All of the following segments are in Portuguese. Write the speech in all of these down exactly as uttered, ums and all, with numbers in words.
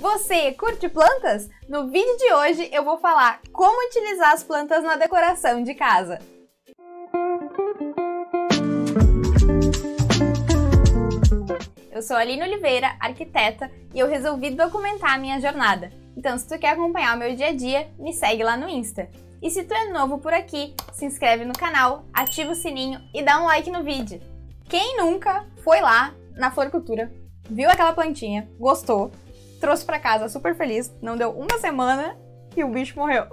Você curte plantas? No vídeo de hoje eu vou falar como utilizar as plantas na decoração de casa. Eu sou a Aline Oliveira, arquiteta, e eu resolvi documentar a minha jornada. Então, se tu quer acompanhar o meu dia a dia, me segue lá no Insta. E se tu é novo por aqui, se inscreve no canal, ativa o sininho e dá um like no vídeo. Quem nunca foi lá na floricultura, viu aquela plantinha, gostou, trouxe pra casa super feliz, não deu uma semana e o bicho morreu.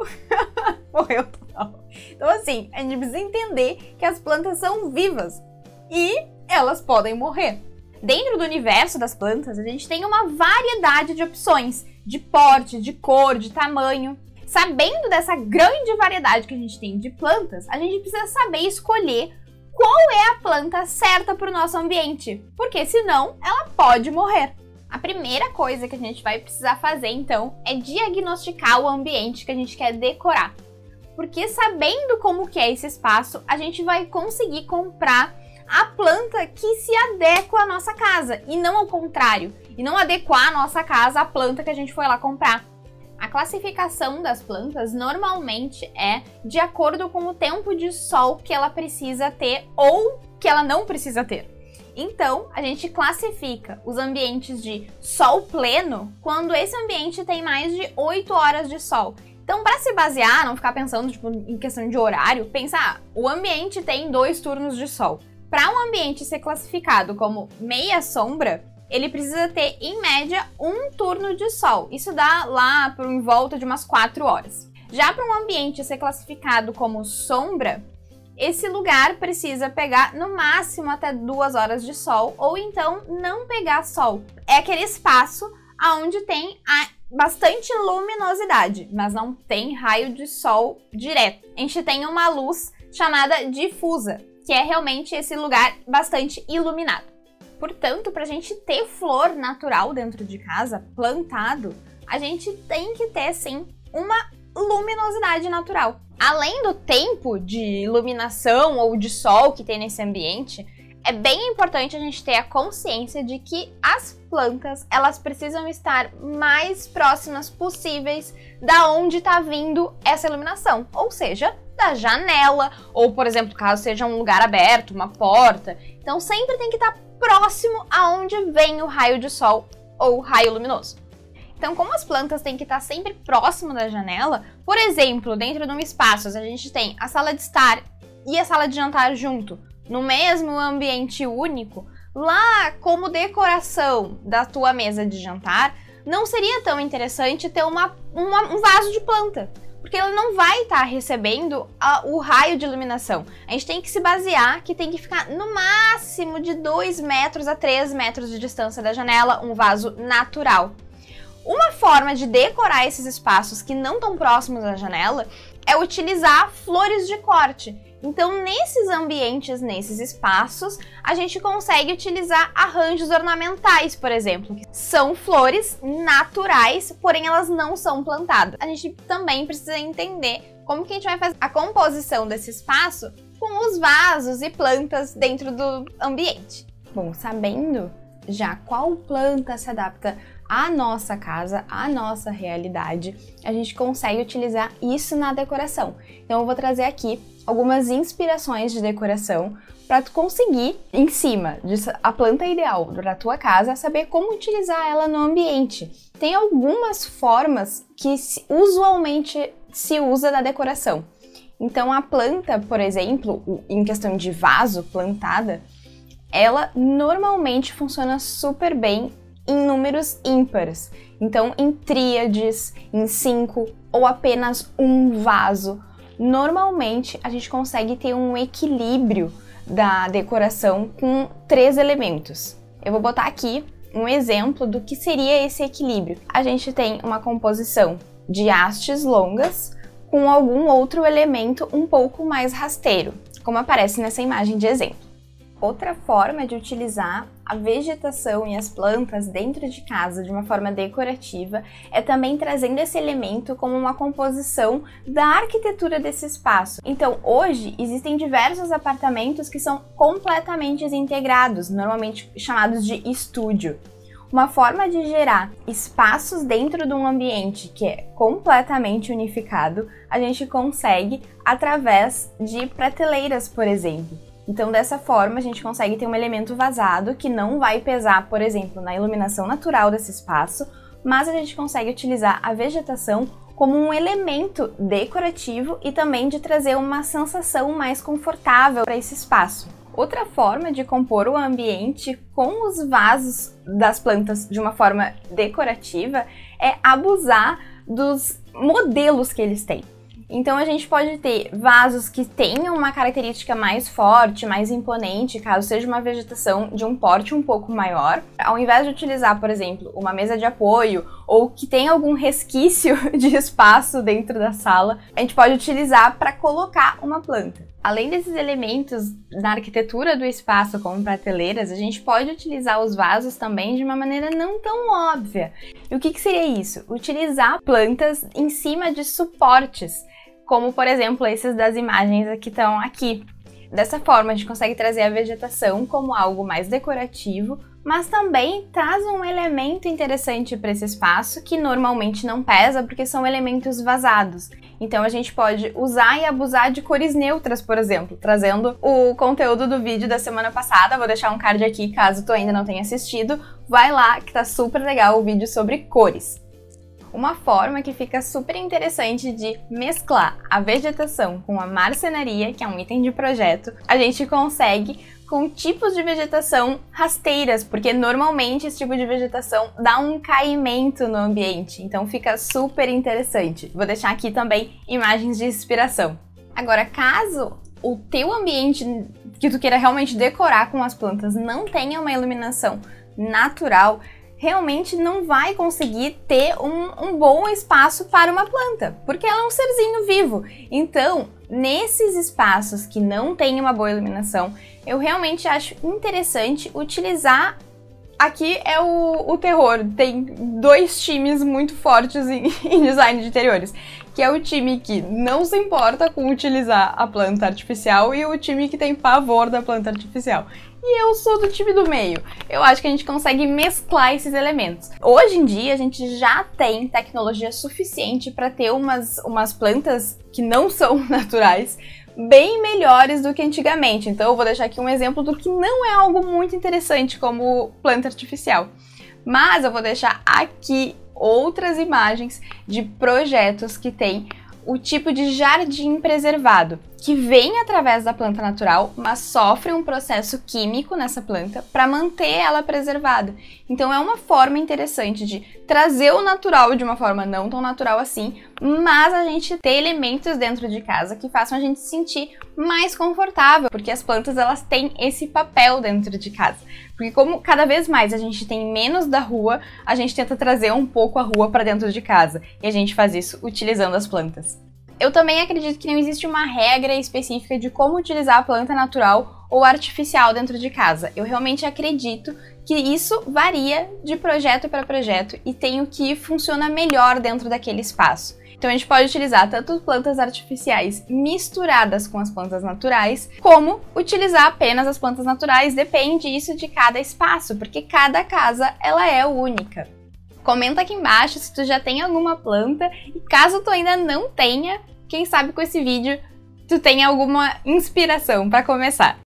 Morreu total. Então assim, a gente precisa entender que as plantas são vivas e elas podem morrer. Dentro do universo das plantas, a gente tem uma variedade de opções, de porte, de cor, de tamanho. Sabendo dessa grande variedade que a gente tem de plantas, a gente precisa saber escolher qual é a planta certa para o nosso ambiente, porque senão ela pode morrer. A primeira coisa que a gente vai precisar fazer, então, é diagnosticar o ambiente que a gente quer decorar. Porque sabendo como que é esse espaço, a gente vai conseguir comprar a planta que se adequa à nossa casa, e não ao contrário, e não adequar a nossa casa à planta que a gente foi lá comprar. A classificação das plantas normalmente é de acordo com o tempo de sol que ela precisa ter ou que ela não precisa ter. Então, a gente classifica os ambientes de sol pleno quando esse ambiente tem mais de oito horas de sol. Então, para se basear, não ficar pensando tipo, em questão de horário, pensar, ah, o ambiente tem dois turnos de sol. Para um ambiente ser classificado como meia sombra, ele precisa ter, em média, um turno de sol. Isso dá lá por em volta de umas quatro horas. Já para um ambiente ser classificado como sombra, esse lugar precisa pegar no máximo até duas horas de sol, ou então não pegar sol. É aquele espaço onde tem a bastante luminosidade, mas não tem raio de sol direto. A gente tem uma luz chamada difusa, que é realmente esse lugar bastante iluminado. Portanto, para a gente ter flor natural dentro de casa, plantado, a gente tem que ter, sim, uma luminosidade natural. Além do tempo de iluminação ou de sol que tem nesse ambiente, é bem importante a gente ter a consciência de que as plantas, elas precisam estar mais próximas possíveis da onde está vindo essa iluminação, ou seja, da janela, ou, por exemplo, caso seja um lugar aberto, uma porta. Então, sempre tem que estar próximo aonde vem o raio de sol ou raio luminoso. Então, como as plantas têm que estar sempre próximo da janela, por exemplo, dentro de um espaço, a gente tem a sala de estar e a sala de jantar junto, no mesmo ambiente único, lá como decoração da tua mesa de jantar, não seria tão interessante ter uma, uma, um vaso de planta, porque ele não vai estar recebendo a, o raio de iluminação. A gente tem que se basear que tem que ficar no máximo de dois metros a três metros de distância da janela, um vaso natural. Uma forma de decorar esses espaços que não estão próximos da janela é utilizar flores de corte. Então, nesses ambientes, nesses espaços, a gente consegue utilizar arranjos ornamentais, por exemplo, que são flores naturais, porém elas não são plantadas. A gente também precisa entender como que a gente vai fazer a composição desse espaço com os vasos e plantas dentro do ambiente. Bom, sabendo já qual planta se adapta à nossa casa, à nossa realidade, a gente consegue utilizar isso na decoração. Então eu vou trazer aqui algumas inspirações de decoração para tu conseguir, em cima da planta ideal da tua casa, saber como utilizar ela no ambiente. Tem algumas formas que usualmente se usa na decoração. Então a planta, por exemplo, em questão de vaso plantada, ela normalmente funciona super bem em números ímpares. Então, em tríades, em cinco ou apenas um vaso, normalmente a gente consegue ter um equilíbrio da decoração com três elementos. Eu vou botar aqui um exemplo do que seria esse equilíbrio. A gente tem uma composição de hastes longas com algum outro elemento um pouco mais rasteiro, como aparece nessa imagem de exemplo. Outra forma de utilizar a vegetação e as plantas dentro de casa de uma forma decorativa é também trazendo esse elemento como uma composição da arquitetura desse espaço. Então, hoje, existem diversos apartamentos que são completamente integrados, normalmente chamados de estúdio. Uma forma de gerar espaços dentro de um ambiente que é completamente unificado, a gente consegue através de prateleiras, por exemplo. Então, dessa forma, a gente consegue ter um elemento vazado que não vai pesar, por exemplo, na iluminação natural desse espaço, mas a gente consegue utilizar a vegetação como um elemento decorativo e também de trazer uma sensação mais confortável para esse espaço. Outra forma de compor o ambiente com os vasos das plantas de uma forma decorativa é abusar dos modelos que eles têm. Então a gente pode ter vasos que tenham uma característica mais forte, mais imponente, caso seja uma vegetação de um porte um pouco maior. Ao invés de utilizar, por exemplo, uma mesa de apoio ou que tenha algum resquício de espaço dentro da sala, a gente pode utilizar para colocar uma planta. Além desses elementos na arquitetura do espaço, como prateleiras, a gente pode utilizar os vasos também de uma maneira não tão óbvia. E o que que seria isso? Utilizar plantas em cima de suportes, como por exemplo esses das imagens que estão aqui. Dessa forma a gente consegue trazer a vegetação como algo mais decorativo, mas também traz um elemento interessante para esse espaço que normalmente não pesa porque são elementos vazados. Então a gente pode usar e abusar de cores neutras, por exemplo, trazendo o conteúdo do vídeo da semana passada. Vou deixar um card aqui caso tu ainda não tenha assistido. Vai lá que tá super legal o vídeo sobre cores. Uma forma que fica super interessante de mesclar a vegetação com a marcenaria, que é um item de projeto, a gente consegue com tipos de vegetação rasteiras, porque normalmente esse tipo de vegetação dá um caimento no ambiente, então fica super interessante. Vou deixar aqui também imagens de inspiração. Agora, caso o teu ambiente que tu queira realmente decorar com as plantas não tenha uma iluminação natural, realmente não vai conseguir ter um, um bom espaço para uma planta, porque ela é um serzinho vivo. Então, nesses espaços que não tem uma boa iluminação, eu realmente acho interessante utilizar. Aqui é o, o terror, tem dois times muito fortes em, em design de interiores, que é o time que não se importa com utilizar a planta artificial e o time que tem pavor da planta artificial. E eu sou do time do meio. Eu acho que a gente consegue mesclar esses elementos. Hoje em dia, a gente já tem tecnologia suficiente para ter umas, umas plantas que não são naturais, bem melhores do que antigamente. Então eu vou deixar aqui um exemplo do que não é algo muito interessante como planta artificial. Mas eu vou deixar aqui outras imagens de projetos que tem o tipo de jardim preservado, que vem através da planta natural, mas sofre um processo químico nessa planta para manter ela preservada. Então é uma forma interessante de trazer o natural de uma forma não tão natural assim, mas a gente ter elementos dentro de casa que façam a gente se sentir mais confortável, porque as plantas elas têm esse papel dentro de casa. Porque como cada vez mais a gente tem menos da rua, a gente tenta trazer um pouco a rua para dentro de casa, e a gente faz isso utilizando as plantas. Eu também acredito que não existe uma regra específica de como utilizar a planta natural ou artificial dentro de casa. Eu realmente acredito que isso varia de projeto para projeto e tem o que funciona melhor dentro daquele espaço. Então a gente pode utilizar tanto plantas artificiais misturadas com as plantas naturais, como utilizar apenas as plantas naturais, depende isso de cada espaço, porque cada casa ela é única. Comenta aqui embaixo se tu já tem alguma planta e caso tu ainda não tenha, quem sabe com esse vídeo tu tenha alguma inspiração para começar.